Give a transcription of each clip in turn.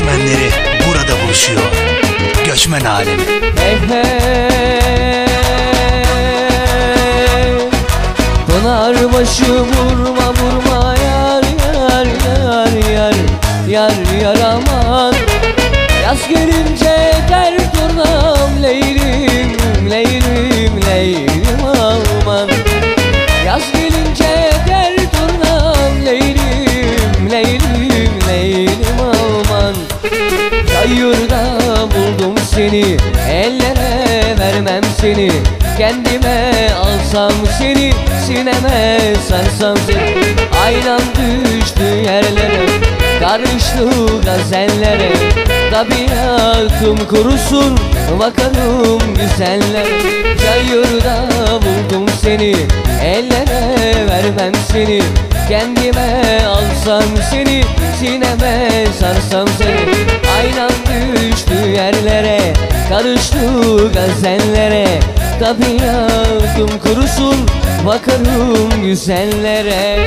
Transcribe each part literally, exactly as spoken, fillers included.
göçmenleri burada buluşuyor. Göçmen alemi. Hey hey, Pınarbaşı vurma vurma yar yar yar yar yar yar aman. Yaz gelince der turnam leylim leylim leylim aman. Yaz gelince der turnam leylim leylim leylim aman. Çayırda buldum seni, ellere vermem seni. Kendime alsam seni, sineme sarsam seni. Aynam düştü yerlere, karıştı gazellere. Tabiatım kurusun, bakalım güzellere. Çayırda buldum seni, ellere vermem seni. Kendime alsam seni, sineme sarsam seni. Aynam düştü yerlere, karıştı gazellere. Tabiatım kurusun, bakarım güzellere.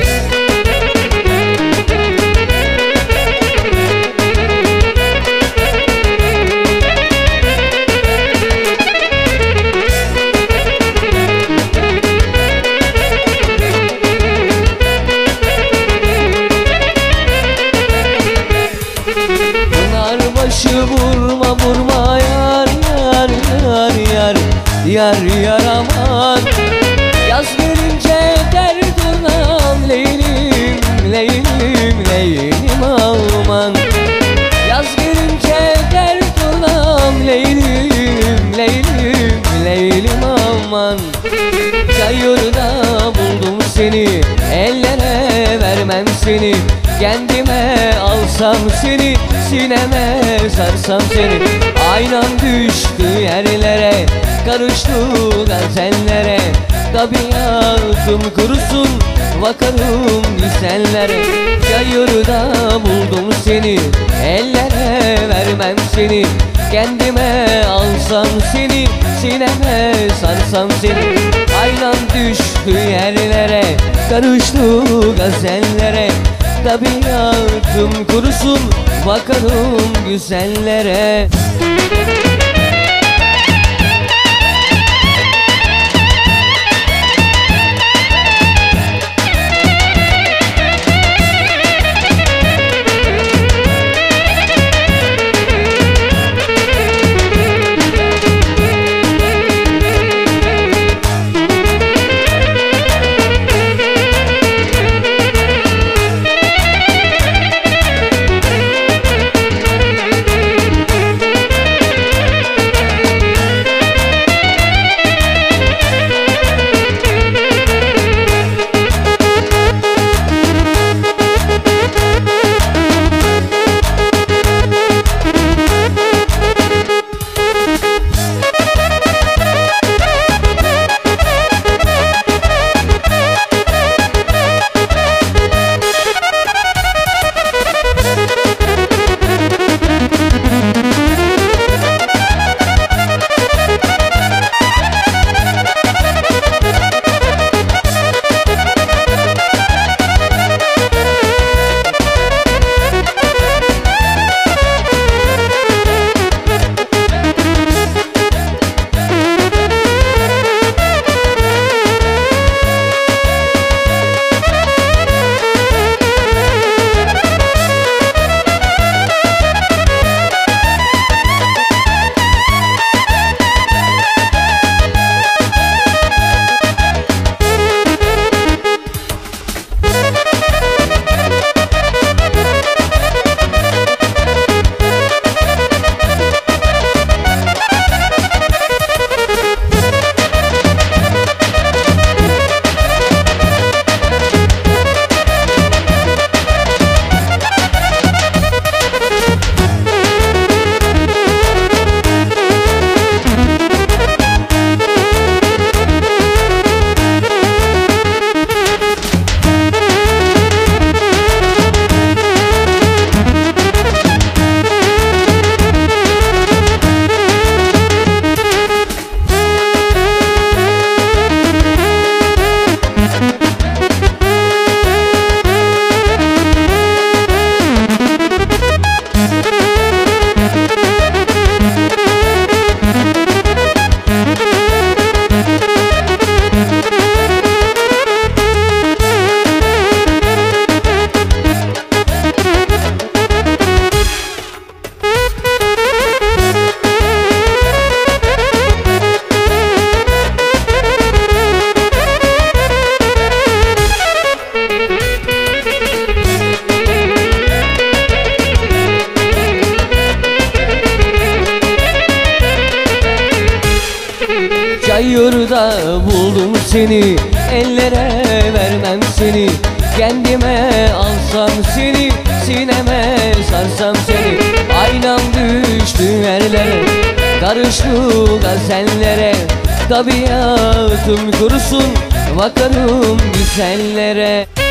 Pınarbaşı vurma vurma yar yar yar yar yar yar aman. Yaz gelince der turnam leylim leylim leylim aman. Yaz gelince der turnam leylim leylim leylim aman. Çayırda buldum seni, ellere vermem seni. Kendime alsam seni, sineme sarsam seni. Aynam düştü yerlere, karıştı gazellere. Tabiatım kurusun, bakarım güzellere. Çayırda buldum seni, ellere vermem seni. Kendime alsam seni, sineme sarsam seni. Aynam düştü yerlere, karıştı gazellere. Tabiatım kurusun, bakarım güzellere. yurda buldum seni, ellere vermem seni. Kendime alsam seni, sineme sarsam seni. Aynam düştü yerlere, karıştı gazellere. Tabiatım kurusun, bakarım güzellere.